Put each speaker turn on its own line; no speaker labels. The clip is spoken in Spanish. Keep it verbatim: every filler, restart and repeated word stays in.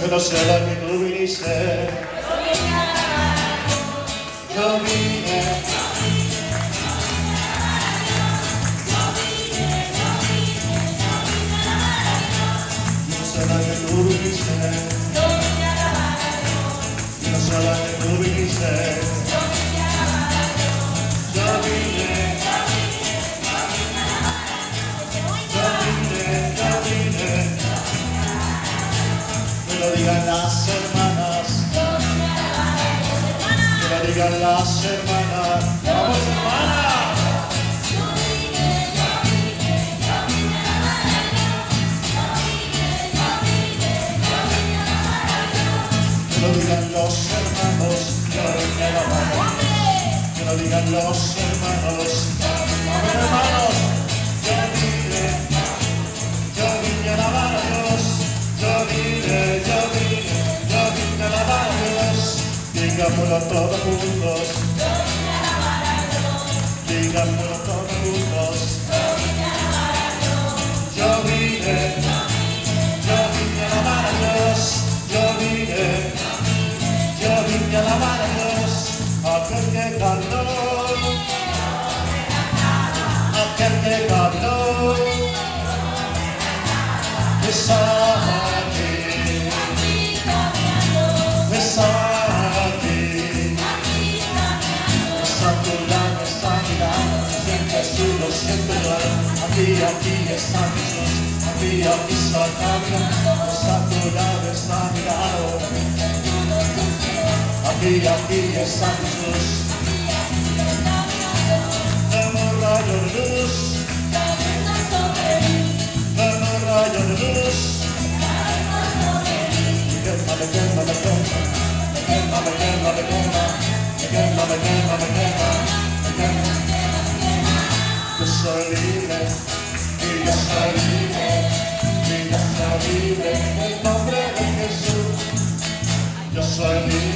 no sé la que tú viniste. Yo vine. No sé la que tú viniste. No sé la que tú viniste. Yo vine. Que lo digan las hermanas, que lo digan las hermanas. ¡Vamos, hermanas! Que lo digan los hermanos, yo vine a alabar. Que lo digan los hermanos, ¡vamos, hermanos! Yo vine, yo vine a alabar a Dios. Yo vine, yo vine, yo vine a alabar a Dios. Digámoslo todos juntos. Yo vine a alabar a Dios. Digámoslo todos juntos. Yo vine a alabar a Dios. Yo vine, yo vine a alabar a Dios. Yo vine, yo vine a alabar a Dios. Aquel que ganó, aquel que ganó, está aquí, está aquí, está a tu lado, está a mi lado, siempre estuvo, siempre lo aquí, aquí está Jesús, aquí, aquí está caminando, está a tu lado, está a mi lado, aquí, aquí está Jesús. Vemos rayo de luz, vemos rayo de luz. Me quema, me quema, me quema, me quema, me quema, me quema, me quema, me quema, me quema, me quema. Yo soy libre, y yo soy libre, y yo soy libre, en el nombre de Jesús. Yo soy libre.